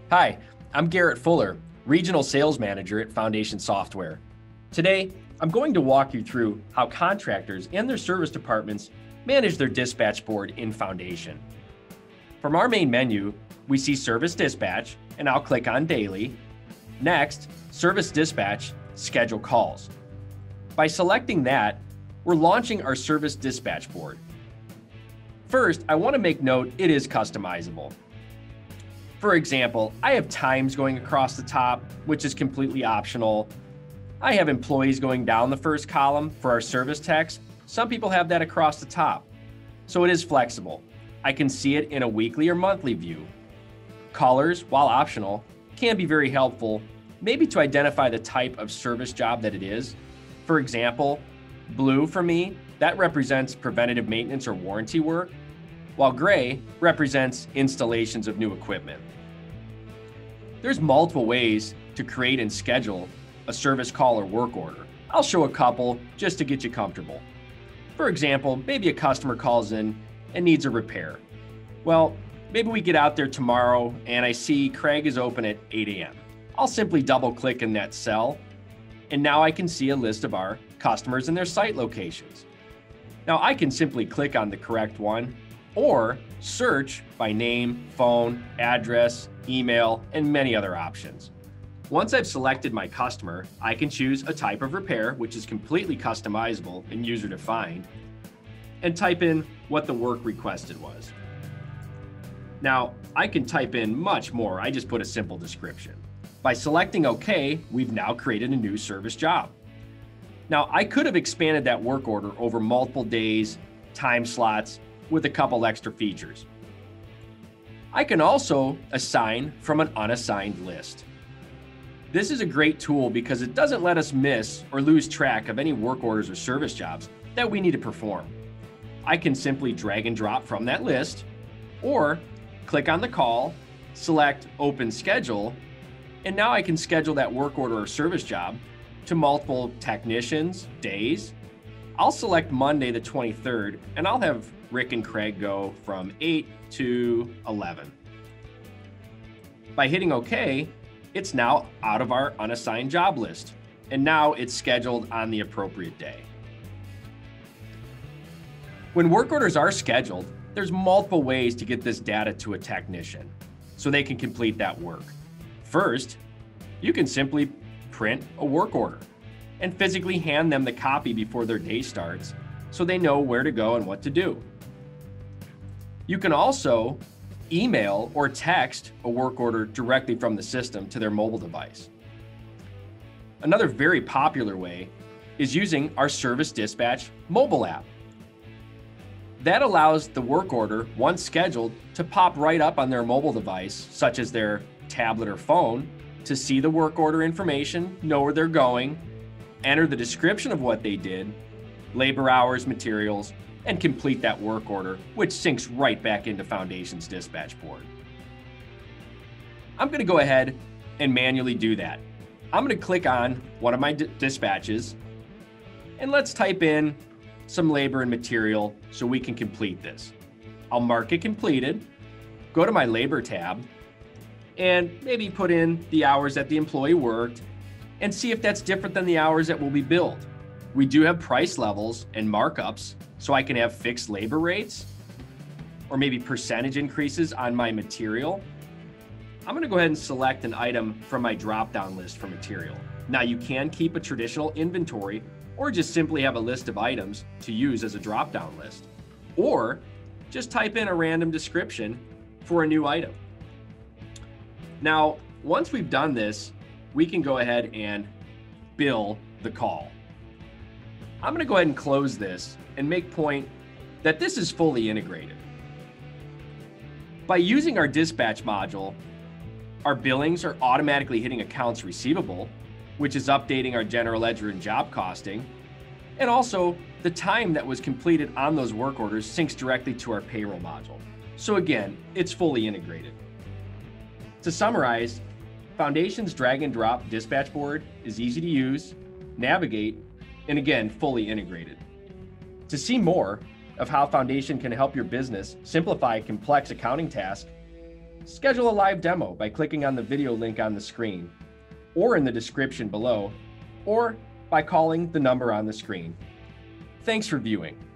Hi, I'm Garrett Fuller, Regional Sales Manager at Foundation Software. Today, I'm going to walk you through how contractors and their service departments manage their dispatch board in Foundation. From our main menu, we see Service Dispatch, and I'll click on Daily. Next, Service Dispatch, Schedule Calls. By selecting that, we're launching our Service Dispatch board. First, I want to make note it is customizable. For example, I have times going across the top, which is completely optional. I have employees going down the first column for our service techs. Some people have that across the top. So it is flexible. I can see it in a weekly or monthly view. Colors, while optional, can be very helpful, maybe to identify the type of service job that it is. For example, blue for me, that represents preventative maintenance or warranty work, while gray represents installations of new equipment. There's multiple ways to create and schedule a service call or work order. I'll show a couple just to get you comfortable. For example, maybe a customer calls in and needs a repair. Well, maybe we get out there tomorrow and I see Craig is open at 8 a.m. I'll simply double click in that cell, and now I can see a list of our customers and their site locations. Now I can simply click on the correct one or search by name, phone, address, email, and many other options. Once I've selected my customer, I can choose a type of repair, which is completely customizable and user-defined, and type in what the work requested was. Now, I can type in much more. I just put a simple description. By selecting OK, we've now created a new service job. Now, I could have expanded that work order over multiple days, time slots, with a couple extra features. I can also assign from an unassigned list. This is a great tool because it doesn't let us miss or lose track of any work orders or service jobs that we need to perform. I can simply drag and drop from that list, or click on the call, select Open Schedule, and now I can schedule that work order or service job to multiple technicians, days. I'll select Monday the 23rd, and I'll have Rick and Craig go from 8 to 11. By hitting OK, it's now out of our unassigned job list, and now it's scheduled on the appropriate day. When work orders are scheduled, there's multiple ways to get this data to a technician so they can complete that work. First, you can simply print a work order and physically hand them the copy before their day starts so they know where to go and what to do. You can also email or text a work order directly from the system to their mobile device. Another very popular way is using our Service Dispatch mobile app. That allows the work order, once scheduled, to pop right up on their mobile device, such as their tablet or phone, to see the work order information, know where they're going, enter the description of what they did, labor hours, materials, and complete that work order, which syncs right back into Foundation's dispatch board. I'm going to go ahead and manually do that. I'm going to click on one of my dispatches, and let's type in some labor and material so we can complete this. I'll mark it completed, go to my labor tab, and maybe put in the hours that the employee worked and see if that's different than the hours that will be billed. We do have price levels and markups, so I can have fixed labor rates or maybe percentage increases on my material. I'm going to go ahead and select an item from my drop-down list for material. Now you can keep a traditional inventory or just simply have a list of items to use as a drop-down list, or just type in a random description for a new item. Now, once we've done this, we can go ahead and bill the call. I'm going to go ahead and close this and make point that this is fully integrated. By using our dispatch module, our billings are automatically hitting accounts receivable, which is updating our general ledger and job costing, and also the time that was completed on those work orders syncs directly to our payroll module. So again, it's fully integrated. To summarize, Foundation's drag and drop dispatch board is easy to use, navigate, and again, fully integrated. To see more of how Foundation can help your business simplify complex accounting tasks, schedule a live demo by clicking on the video link on the screen, or in the description below, or by calling the number on the screen. Thanks for viewing.